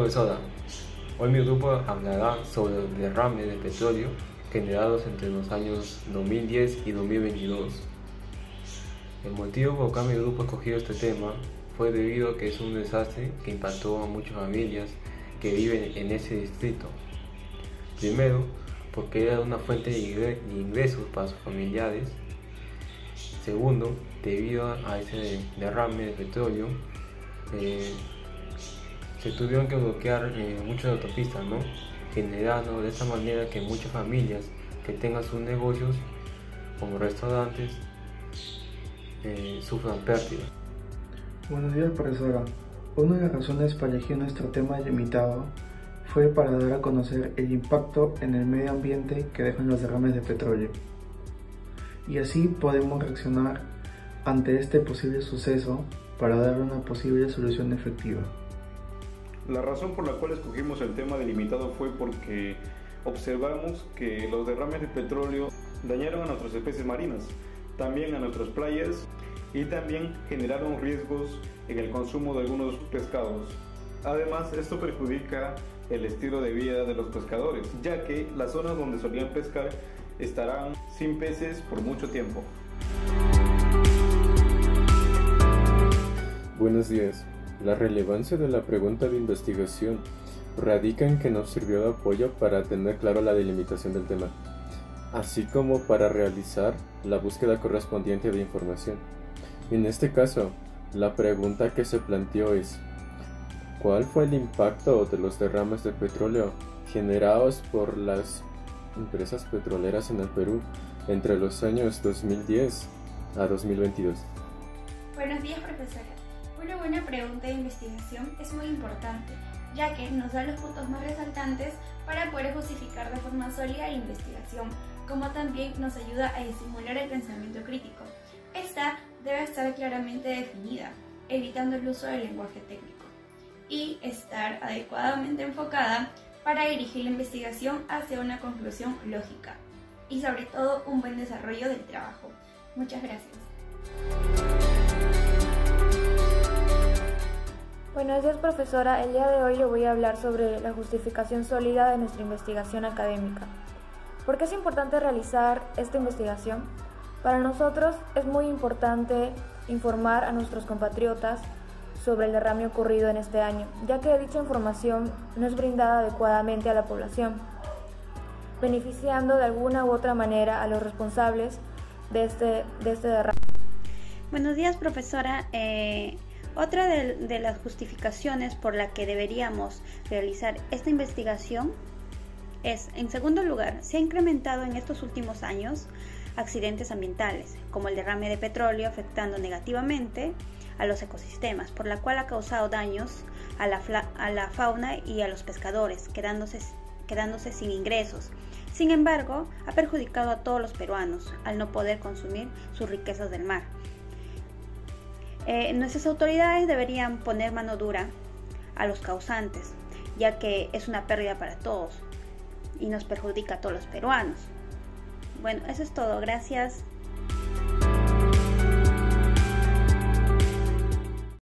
Profesora, hoy mi grupo hablará sobre los derrames de petróleo generados entre los años 2010 y 2022. El motivo por el cual mi grupo escogió este tema fue debido a que es un desastre que impactó a muchas familias que viven en ese distrito. Primero, porque era una fuente de ingresos para sus familiares. Segundo, debido a ese derrame de petróleo, se tuvieron que bloquear muchas autopistas, ¿no? Generando de esta manera que muchas familias que tengan sus negocios, como restaurantes, sufran pérdidas. Buenos días, profesora. Una de las razones para elegir nuestro tema limitado fue para dar a conocer el impacto en el medio ambiente que dejan los derrames de petróleo. Y así podemos reaccionar ante este posible suceso para dar una posible solución efectiva. La razón por la cual escogimos el tema delimitado fue porque observamos que los derrames de petróleo dañaron a nuestras especies marinas, también a nuestras playas y también generaron riesgos en el consumo de algunos pescados. Además, esto perjudica el estilo de vida de los pescadores, ya que las zonas donde solían pescar estarán sin peces por mucho tiempo. Buenos días. La relevancia de la pregunta de investigación radica en que nos sirvió de apoyo para tener claro la delimitación del tema, así como para realizar la búsqueda correspondiente de información. En este caso, la pregunta que se planteó es: ¿cuál fue el impacto de los derrames de petróleo generados por las empresas petroleras en el Perú entre los años 2010 a 2022? Buenos días, profesora. Una buena pregunta de investigación es muy importante, ya que nos da los puntos más resaltantes para poder justificar de forma sólida la investigación, como también nos ayuda a estimular el pensamiento crítico. Esta debe estar claramente definida, evitando el uso del lenguaje técnico, y estar adecuadamente enfocada para dirigir la investigación hacia una conclusión lógica y sobre todo un buen desarrollo del trabajo. Muchas gracias. Buenos días, profesora. El día de hoy le voy a hablar sobre la justificación sólida de nuestra investigación académica. ¿Por qué es importante realizar esta investigación? Para nosotros es muy importante informar a nuestros compatriotas sobre el derrame ocurrido en este año, ya que dicha información no es brindada adecuadamente a la población, beneficiando de alguna u otra manera a los responsables de este derrame. Buenos días, profesora. Otra de las justificaciones por la que deberíamos realizar esta investigación es, en segundo lugar, se ha incrementado en estos últimos años accidentes ambientales, como el derrame de petróleo afectando negativamente a los ecosistemas, por la cual ha causado daños a la fauna y a los pescadores, quedándose sin ingresos. Sin embargo, ha perjudicado a todos los peruanos al no poder consumir sus riquezas del mar. Nuestras autoridades deberían poner mano dura a los causantes, ya que es una pérdida para todos y nos perjudica a todos los peruanos. Bueno, eso es todo. Gracias.